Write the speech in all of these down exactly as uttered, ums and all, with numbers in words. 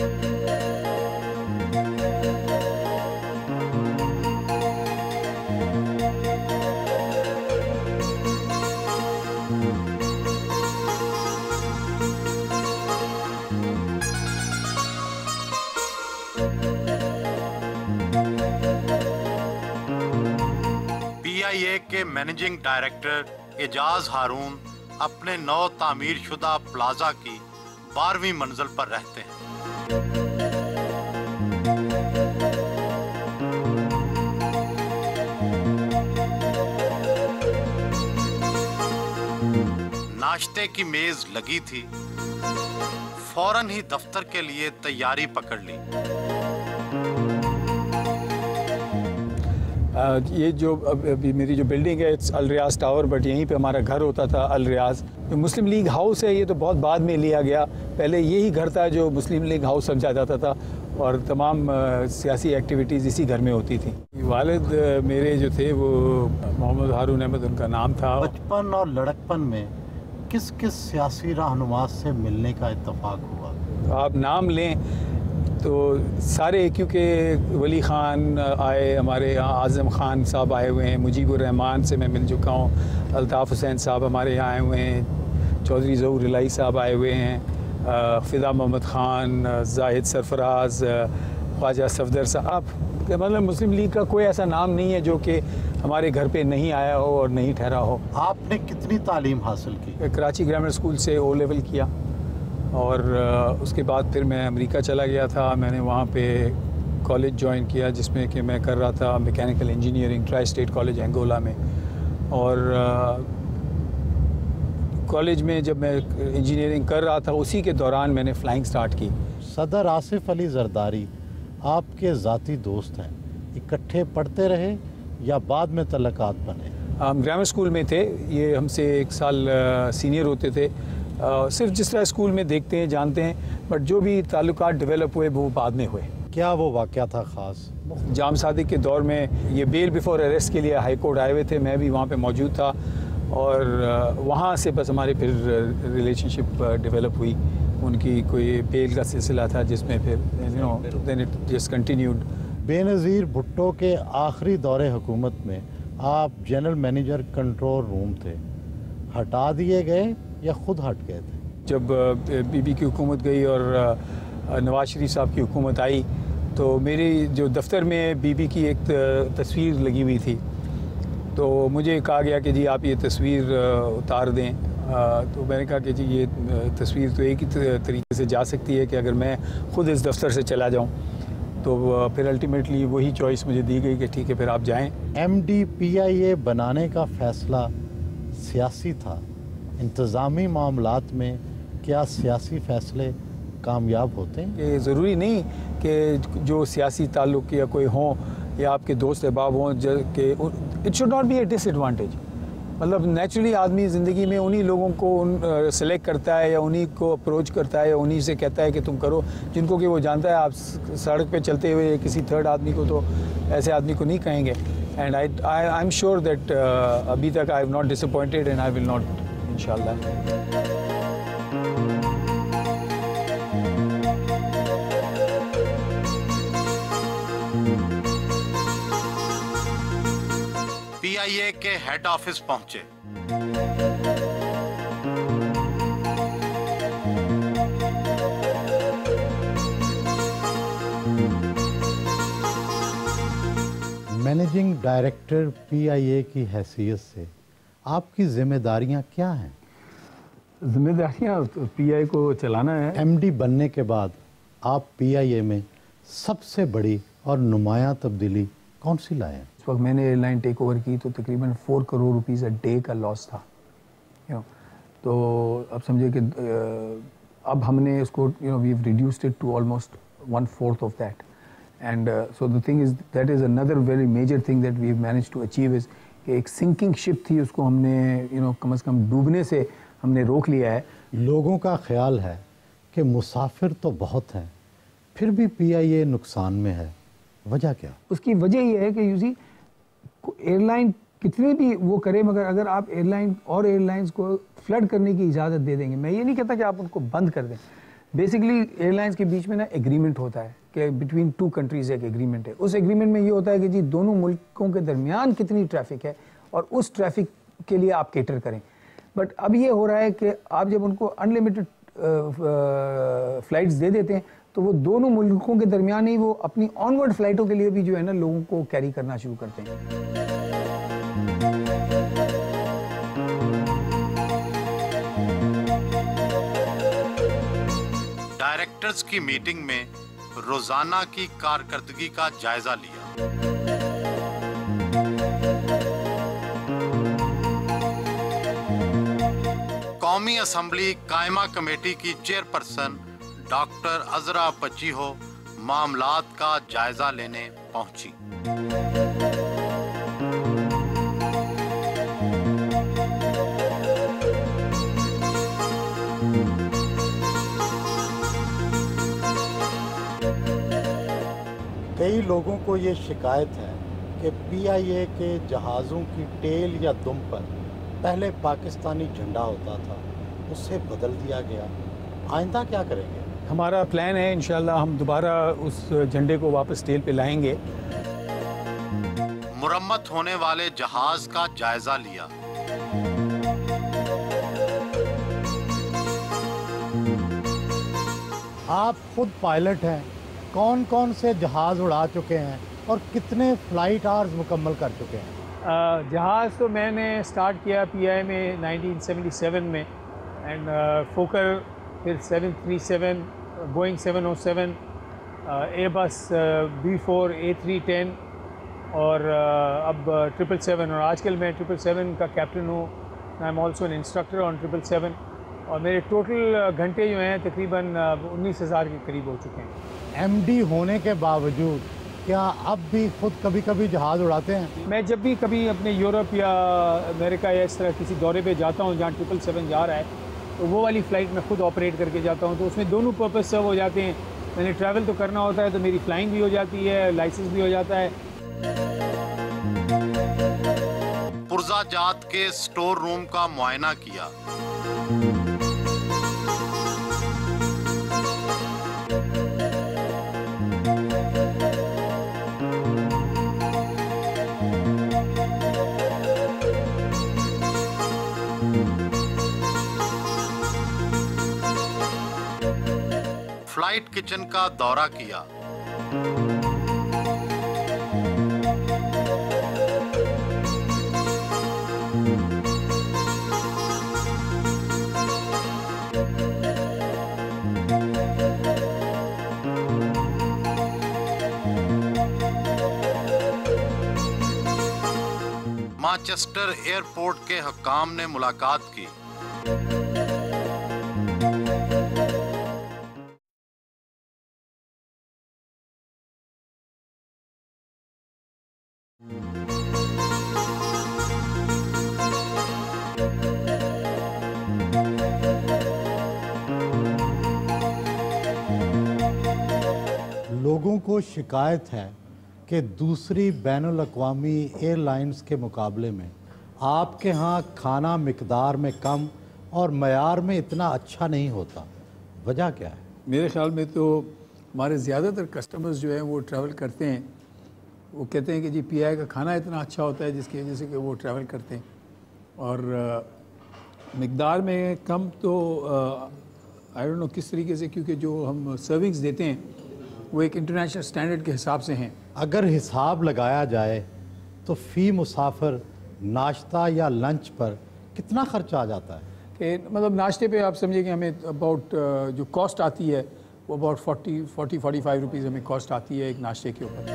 P I A के managing director Ejaz हारून अपने नौ तामीर शुदा प्लाजा की बारहवीं मंजिल पर रहते हैं। नाश्ते की मेज लगी थी, फौरन ही दफ्तर के लिए तैयारी पकड़ ली। आ, ये जो अभी मेरी जो बिल्डिंग है it's Al Riyaz tower, but यहीं पे हमारा घर होता था अल रियाज। जो मुस्लिम लीग हाउस है ये तो बहुत बाद में लिया गया, पहले यही घर था जो मुस्लिम लीग हाउस समझा जाता था और तमाम आ, सियासी एक्टिविटीज़ इसी घर में होती थी। वालिद मेरे जो थे वो मोहम्मद हारून अहमद उनका नाम था। बचपन और लड़कपन में किस किस सियासी रहनुमा से मिलने का इत्तेफाक हुआ? तो आप नाम लें तो सारे, क्योंकि वली ख़ान आए हमारे यहाँ, आज़म ख़ान साहब आए हुए हैं, मुजीबुर रहमान से मैं मिल चुका हूँ, अल्ताफ़ हुसैन साहब हमारे यहाँ आए हुए हैं, चौधरी ज़हूर इलाही साहब आए हुए हैं, फ़िदा मोहम्मद ख़ान, जाहिद सरफराज, ख्वाजा सफदर साहब। मतलब मुस्लिम लीग का कोई ऐसा नाम नहीं है जो कि हमारे घर पे नहीं आया हो और नहीं ठहरा हो। आपने कितनी तालीम हासिल की? कराची ग्रामर स्कूल से ओ लेवल किया और उसके बाद फिर मैं अमेरिका चला गया था। मैंने वहाँ पे कॉलेज ज्वाइन किया जिसमें कि मैं कर रहा था mechanical engineering, tri state college Angola में। और कॉलेज में जब मैं इंजीनियरिंग कर रहा था उसी के दौरान मैंने फ़्लाइंग स्टार्ट की। सदर आसिफ अली जरदारी आपके ज़ाती दोस्त हैं, इकट्ठे पढ़ते रहे या बाद में तल्लुकात बने? हम ग्रामर स्कूल में थे, ये हमसे एक साल सीनियर होते थे। Uh, सिर्फ जिस तरह स्कूल में देखते हैं जानते हैं, बट जो भी ताल्लुकात डेवलप हुए वो बाद में हुए। क्या वो वाक़या था ख़ास? जाम सादिक के दौर में ये बेल बिफोर अरेस्ट के लिए हाई कोर्ट आए हुए थे, मैं भी वहाँ पे मौजूद था और वहाँ से बस हमारी फिर रिलेशनशिप डेवलप हुई। उनकी कोई बेल का सिलसिला था जिसमें फिर you know then it just continued. Benazir Bhutto के आखिरी दौरे हुकूमत में आप जनरल मैनेजर कंट्रोल रूम थे, हटा दिए गए या खुद हट गए थे? जब बीबी की हुकूमत गई और नवाज शरीफ साहब की हुकूमत आई तो मेरी जो दफ्तर में बीबी की एक तस्वीर लगी हुई थी, तो मुझे कहा गया कि जी आप ये तस्वीर उतार दें। तो मैंने कहा कि जी ये तस्वीर तो एक ही तरीके से जा सकती है कि अगर मैं ख़ुद इस दफ्तर से चला जाऊं। तो फिर अल्टीमेटली वही चॉइस मुझे दी गई कि ठीक है फिर आप जाएं। M D P I A बनाने का फ़ैसला सियासी था, इंतज़ामी मामलात में क्या सियासी फ़ैसले कामयाब होते हैं? ये ज़रूरी नहीं कि जो सियासी ताल्लुक़ या कोई हों या आपके दोस्त अहबाब हों कि it should not be a disadvantage. मतलब नेचुरली आदमी ज़िंदगी में उन्हीं लोगों को सेलेक्ट करता है या उन्हीं को अप्रोच करता है या उन्हीं से कहता है कि तुम करो जिनको कि वो जानता है। आप सड़क पे चलते हुए किसी थर्ड आदमी को तो ऐसे आदमी को नहीं कहेंगे। And I I am sure that अभी तक I have not disappointed and I will not इंशाल्लाह। पी आई ए के हेड ऑफिस पहुंचे। Managing director P I A की हैसियत से आपकी जिम्मेदारियां क्या हैं? जिम्मेदारियां पी आई को चलाना है। एम डी बनने के बाद आप पी आई ए में सबसे बड़ी और नुमायां तब्दीली कौन सी लाए? इस वक्त मैंने एयरलाइन टेक ओवर की तो तकरीबन four crore rupees a day का लॉस था। यू नो तो अब समझे कि अब हमने इसको you know we have reduced it to almost one fourth of that. And so the thing is that is another very major thing that we have managed to achieve is कि एक sinking ship थी उसको हमने you know कम से कम डूबने से हमने रोक लिया है। लोगों का ख्याल है कि मुसाफिर तो बहुत हैं, फिर भी पी आई ए नुकसान में है, वजह क्या? उसकी वजह ये है कि यूजी एयरलाइन कितनी भी वो करे, मगर अगर आप एयरलाइन और एयरलाइंस को फ्लड करने की इजाज़त दे देंगे, मैं ये नहीं कहता कि आप उनको बंद कर दें, बेसिकली एयरलाइंस के बीच में ना एग्रीमेंट होता है कि बिटवीन टू कंट्रीज एक एग्रीमेंट है। उस एग्रीमेंट में ये होता है कि जी दोनों मुल्कों के दरमियान कितनी ट्रैफिक है और उस ट्रैफिक के लिए आप केटर करें। बट अब ये हो रहा है कि आप जब उनको अनलिमिटेड फ़्लाइट्स दे देते हैं तो वो दोनों मुल्कों के दरमियान ही वो अपनी ऑनवर्ड फ़्लाइटों के लिए भी जो है ना लोगों को कैरी करना शुरू करते हैं। डायरेक्टर्स की मीटिंग में रोजाना की कारकर्दगी का जायजा लिया। कौमी असम्बली कायमा कमेटी की चेयरपर्सन डॉक्टर अजरा पच्चीहो मामलात का जायजा लेने पहुंची। कई लोगों को ये शिकायत है कि पी आई ए के जहाज़ों की टेल या दुम पर पहले पाकिस्तानी झंडा होता था, उससे बदल दिया गया। आइंदा क्या करेंगे? हमारा प्लान है इंशाल्लाह हम दोबारा उस झंडे को वापस टेल पे लाएंगे। मुरम्मत होने वाले जहाज का जायजा लिया। आप खुद पायलट हैं, कौन कौन से जहाज उड़ा चुके हैं और कितने फ्लाइट आवर्स मुकम्मल कर चुके हैं? जहाज़ तो मैंने स्टार्ट किया पी आई में नाइनटीन सेवेंटी सेवन में एंड फोकर, फिर seven three seven, Boeing seven O seven, Airbus B four, A three ten और uh, अब ट्रिपल सेवन। और आजकल मैं ट्रिपल सेवन का कैप्टन हूँ। I am also an instructor on triple seven और मेरे टोटल घंटे जो हैं तकरीबन उन्नीस हज़ार के करीब हो चुके हैं। एम डी होने के बावजूद क्या अब भी खुद कभी कभी जहाज़ उड़ाते हैं? मैं जब भी कभी अपने यूरोप या अमेरिका या इस तरह किसी दौरे पे जाता हूँ जहाँ ट्रिपल सेवन जा रहा है तो वो वाली फ़्लाइट मैं खुद ऑपरेट करके जाता हूँ, तो उसमें दोनों पर्पस सर्व हो जाते हैं। मैंने ट्रैवल तो करना होता है तो मेरी फ़्लाइंग भी हो जाती है, लाइसेंस भी हो जाता है। पुर्जा जात के स्टोर रूम का मुआयना किया। फ्लाइट किचन का दौरा किया। मैनचेस्टर एयरपोर्ट के हकाम ने मुलाकात की। लोगों को शिकायत है कि दूसरी बैनुल अक़वामी एयरलाइंस के मुकाबले में आपके यहाँ खाना मिकदार में कम और मयार में इतना अच्छा नहीं होता। वजह क्या है? मेरे ख्याल में तो हमारे ज़्यादातर कस्टमर्स जो हैं वो ट्रैवल करते हैं, वो कहते हैं कि जी पी आई का खाना इतना अच्छा होता है जिसकी वजह से कि वो ट्रैवल करते हैं। और मिकदार में कम तो आई डोंट नो किस तरीके से, क्योंकि जो हम सर्विंग्स देते हैं वो एक इंटरनेशनल स्टैंडर्ड के हिसाब से हैं। अगर हिसाब लगाया जाए तो फ़ी मुसाफिर नाश्ता या लंच पर कितना ख़र्चा आ जाता है? कि मतलब नाश्ते पे आप समझिए कि हमें अबाउट जो कॉस्ट आती है वो about forty forty forty five rupees हमें कॉस्ट आती है एक नाश्ते के ऊपर।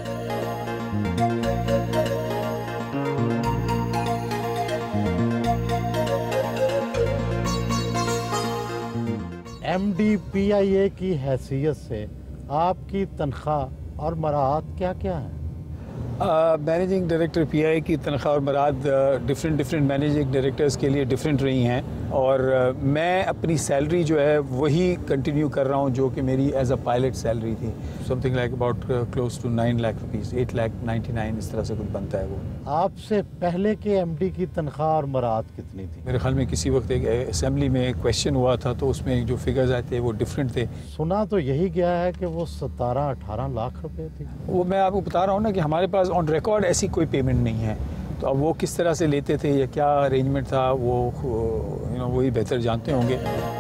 M D P I A की हैसियत से आपकी तनख्वाह और मराहत क्या क्या है? मैनेजिंग डायरेक्टर पीआईए की तनख्वाह और मराद डिफरेंट डिफरेंट मैनेजिंग डायरेक्टर्स के लिए डिफरेंट रही हैं, और uh, मैं अपनी सैलरी जो है वही कंटिन्यू कर रहा हूँ जो कि मेरी एज अ पायलट सैलरी थी, something like about close to nine lakh rupees, eight lakh ninety nine इस तरह से कुछ बनता है वो। आपसे पहले के एमडी की तनख्वाह और मराद कितनी थी? मेरे ख्याल में किसी वक्त एक असेंबली में क्वेश्चन हुआ था तो उसमें जो फिगर्स आए थे वो डिफरेंट थे। सुना तो यही गया है कि वो सतारह अठारह लाख रुपए थी। वो मैं आपको बता रहा हूँ ना कि हमारे पास ऑन रिकॉर्ड ऐसी कोई पेमेंट नहीं है, तो अब वो किस तरह से लेते थे या क्या अरेंजमेंट था वो यू नो वही बेहतर जानते होंगे।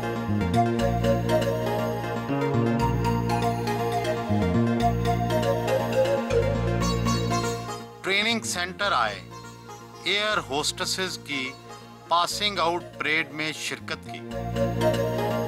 ट्रेनिंग सेंटर आए, एयर होस्टेसेस की पासिंग आउट परेड में शिरकत की।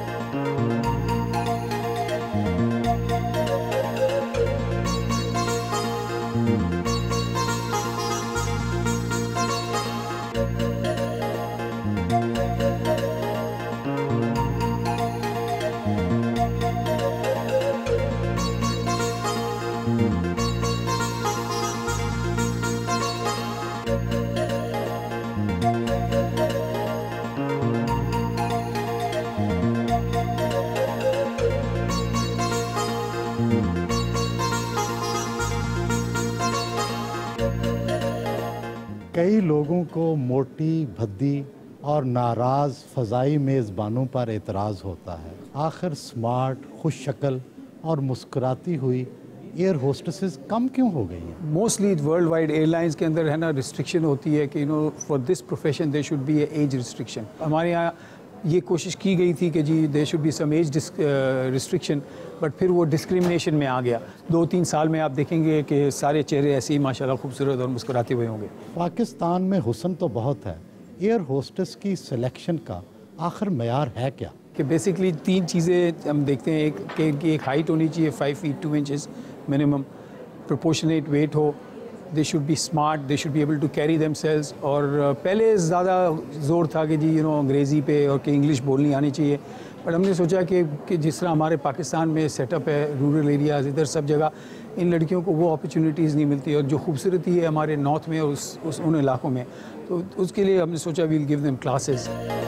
कई लोगों को मोटी, भद्दी और नाराज़ फ़ज़ाई मेज़बानों पर एतराज़ होता है। आखिर स्मार्ट, खुश शक्ल और मुस्कुराती हुई एयर होस्टेसेस कम क्यों हो गई हैं? मोस्टली वर्ल्ड वाइड एयरलाइंस के अंदर है ना रिस्ट्रिक्शन होती है कि you know for this profession they should be a age restriction. हमारे यहाँ ये कोशिश की गई थी कि जी they should be some age restriction, but फिर वो डिस्क्रिमिनेशन में आ गया। दो तीन साल में आप देखेंगे कि सारे चेहरे ऐसे ही माशाल्लाह खूबसूरत और मुस्कुराते हुए होंगे। पाकिस्तान में हुस्न तो बहुत है, एयर होस्टेस की सिलेक्शन का आखिर मयार है क्या? कि बेसिकली तीन चीज़ें हम देखते हैं। एक कि इनकी एक हाइट होनी चाहिए five feet two inches minimum, proportionate weight हो, they should be smart, they should be able to carry themselves. और पहले ज़्यादा ज़ोर था कि जी यू नो अंग्रेज़ी पे और कि इंग्लिश बोलनी आनी चाहिए, बट हमने सोचा कि, कि जिस तरह हमारे पाकिस्तान में सेटअप है, रूरल एरियाज़ इधर सब जगह इन लड़कियों को वो अपॉर्चुनिटीज़ नहीं मिलती, और जो खूबसूरती है हमारे नॉर्थ में और उस, उस उन इलाकों में, तो उसके लिए हमने सोचा वील गिव देम क्लासेस।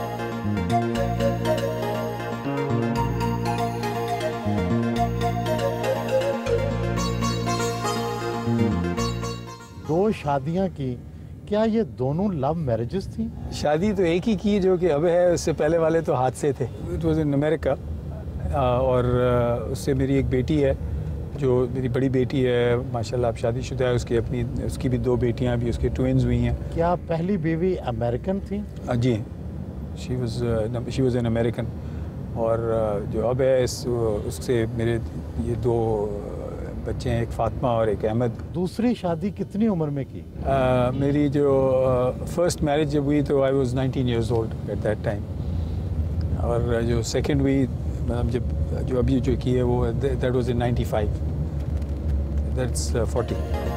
दो शादियां की, क्या ये दोनों लव मैरिजेस थी? शादी तो एक ही की जो कि अब है, उससे पहले वाले तो हादसे थे। इट वाज इन अमेरिका, और उससे मेरी एक बेटी है जो मेरी बड़ी बेटी है माशाल्लाह, अब शादीशुदा है, उसकी अपनी उसकी भी दो बेटियां भी उसकी ट्विन्स हुई हैं। क्या पहली बीवी अमेरिकन थी? जी, she was she was an American, और जो अब है इस उससे मेरे ये दो बच्चे हैं, एक फातिमा और एक अहमद। दूसरी शादी कितनी उम्र में की? uh, मेरी जो फर्स्ट uh, मैरिज जब हुई तो I was nineteen years old at that time, और जो सेकंड हुई मतलब जब जो अभी जो की है वो that was in ninety five, that's forty.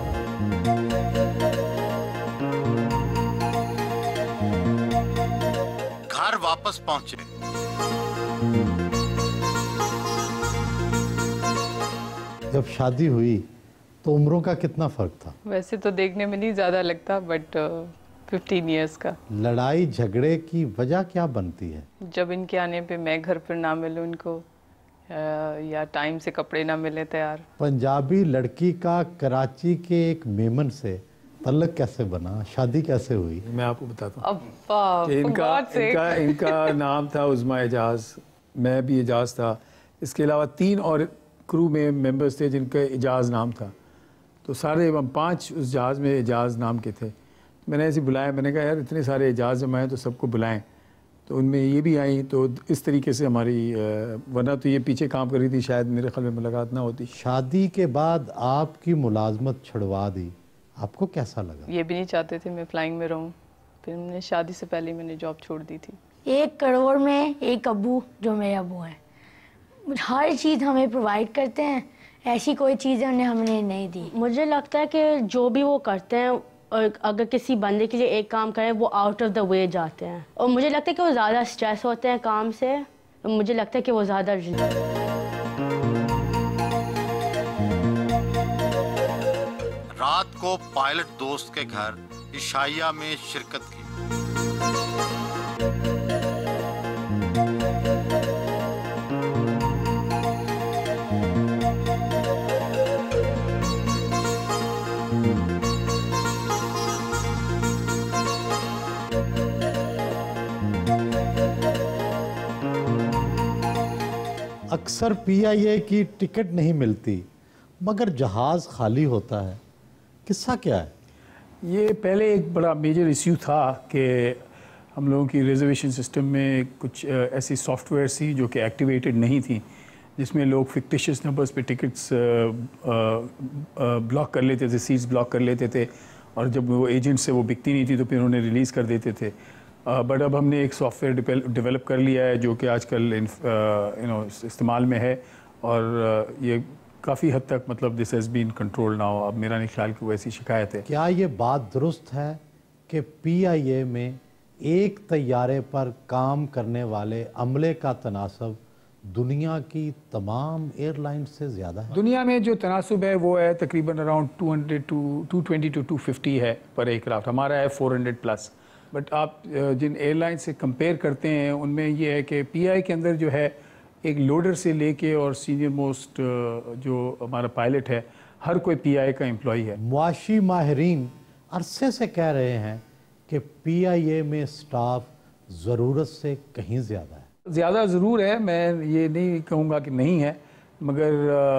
घर वापस पहुंचे, जब शादी हुई तो उम्रों का कितना फ़र्क था? वैसे तो देखने में नहीं ज़्यादा लगता, बट फिफ्टीन इयर्स का। लड़ाई झगड़े की वजह क्या बनती है? जब इनके आने पे मैं घर पर ना मिलूं इनको, या टाइम से कपड़े ना मिले तैयार। पंजाबी लड़की का कराची के एक मेमन से तल्लक कैसे बना, शादी कैसे हुई? मैं आपको बताता हूँ। अब्बा, इनका इनका इनका नाम था उज़्मा एजाज, मैं भी एजाज था, इसके अलावा तीन और क्रू में मेंबर्स थे जिनका एजाज नाम था, तो सारे हम पांच उस जहाज़ में एजाज नाम के थे। मैंने ऐसे बुलाया, मैंने कहा यार इतने सारे एजाज जमा हैं तो सबको बुलाएं, तो उनमें ये भी आई, तो इस तरीके से हमारी, वरना तो ये पीछे काम कर रही थी, शायद मेरे ख्याल में मुलाकात ना होती। शादी के बाद आपकी मुलाजमत छुड़वा दी, आपको कैसा लगा? ये भी नहीं चाहते थे मैं फ्लाइंग में रहूं, फिर मैंने शादी से पहले मैंने जॉब छोड़ दी थी। एक करोड़ में एक अब्बू जो मेरे अब्बू हैं, हर चीज़ हमें प्रोवाइड करते हैं, ऐसी कोई चीज़ उन्हें हमने नहीं दी। मुझे लगता है कि जो भी वो करते हैं, अगर किसी बंदे के लिए एक काम करें वो आउट ऑफ द वे जाते हैं, और मुझे लगता है कि वो ज़्यादा स्ट्रेस होते हैं काम से, मुझे लगता है कि वो ज़्यादा। रात को पायलट दोस्त के घर इशाइया में शिरकत की। अक्सर पी आई ए की टिकट नहीं मिलती मगर जहाज़ खाली होता है, किस्सा क्या है? ये पहले एक बड़ा मेजर इश्यू था कि हम लोगों की रिजर्वेशन सिस्टम में कुछ ऐसी सॉफ्टवेयर थी जो कि एक्टिवेटेड नहीं थी, जिसमें लोग फिक्टिशियस नंबर्स पे टिकट्स ब्लॉक कर लेते थे, सीट्स ब्लॉक कर लेते थे, और जब वो एजेंट से वो बिकती नहीं थी तो फिर उन्हें रिलीज़ कर देते थे। बट अब हमने एक सॉफ्टवेयर डेवलप कर लिया है जो कि आजकल यू नो इस्तेमाल में है, और ये काफ़ी हद तक मतलब this has been control now. अब मेरा नहीं ख्याल कि वो ऐसी शिकायत है। क्या ये बात दुरुस्त है कि पी आई ए में एक तैयारे पर काम करने वाले अमले का तनासब दुनिया की तमाम एयरलाइंस से ज़्यादा है? दुनिया में जो तनासब है वो है तकरीबन around two hundred two two twenty two two fifty है पर एयरक्राफ्ट, हमारा है फोर हंड्रेड प्लस। बट आप जिन एयरलाइन से कंपेयर करते हैं उनमें ये है कि पी आई के अंदर जो है एक लोडर से लेके और सीनियर मोस्ट जो हमारा पायलट है, हर कोई पी आई का एम्प्लॉई है। मुआशी माहिरीन अरसे से कह रहे हैं कि पी आई ए में स्टाफ ज़रूरत से कहीं ज़्यादा है। ज़्यादा ज़रूर है, मैं ये नहीं कहूँगा कि नहीं है, मगर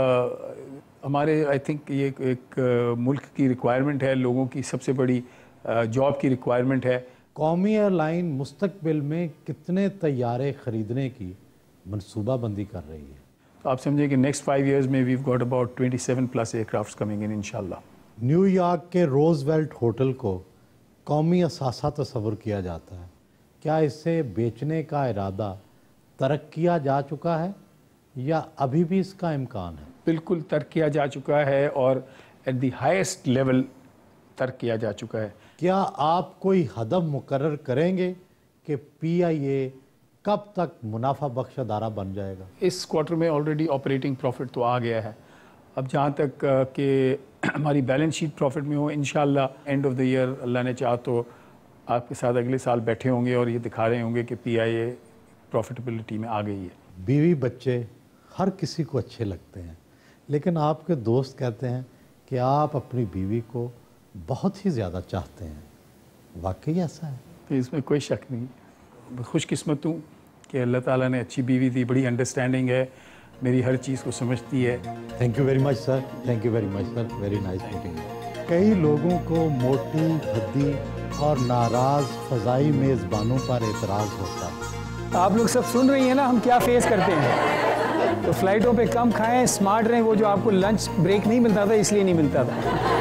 आ, हमारे आई थिंक ये एक, एक मुल्क की रिक्वायरमेंट है, लोगों की सबसे बड़ी जॉब की रिक्वायरमेंट है। कौमी एयरलाइन मुस्तकबिल में कितने तैयारे ख़रीदने की मनसूबाबंदी कर रही है? तो आप समझें कि नेक्स्ट फाइव इयर्स में we've got about twenty seven plus aircraft coming in इंशाल्लाह। न्यूयॉर्क के रोजवेल्ट होटल को कौमी असासा तस्वुर किया जाता है, क्या इसे बेचने का इरादा तर्क किया जा चुका है या अभी भी इसका इम्कान है? बिल्कुल तर्क किया जा चुका है और एट द हाईएस्ट लेवल तर्क किया जा चुका है। क्या आप कोई हदफ मुकर्रर करेंगे कि पी आई ए कब तक मुनाफा बख्श अदारा बन जाएगा? इस क्वार्टर में ऑलरेडी ऑपरेटिंग प्रॉफिट तो आ गया है। अब जहाँ तक कि हमारी बैलेंस शीट प्रॉफिट में हो, इंशाल्लाह एंड ऑफ द ईयर अल्लाह ने चाहा तो आपके साथ अगले साल बैठे होंगे और ये दिखा रहे होंगे कि पी आई ए प्रॉफिटेबिलिटी में आ गई है। बीवी बच्चे हर किसी को अच्छे लगते हैं, लेकिन आपके दोस्त कहते हैं कि आप अपनी बीवी को बहुत ही ज़्यादा चाहते हैं, वाकई ऐसा है? तो इसमें कोई शक नहीं। खुशकिस्मत हूँ कि अल्लाह ताला ने अच्छी बीवी दी, बड़ी अंडरस्टैंडिंग है, मेरी हर चीज़ को समझती है। Thank you very much sir, thank you very much sir, very nice meeting. कई लोगों को मोटी, भद्दी और नाराज़ फ़ज़ाई मेज़बानों पर एतराज़ होता है। आप लोग सब सुन रही हैं ना हम क्या फेस करते हैं, तो फ्लाइटों पे कम खाएं, स्मार्ट रहें। वो जो आपको लंच ब्रेक नहीं मिलता था इसलिए नहीं मिलता था।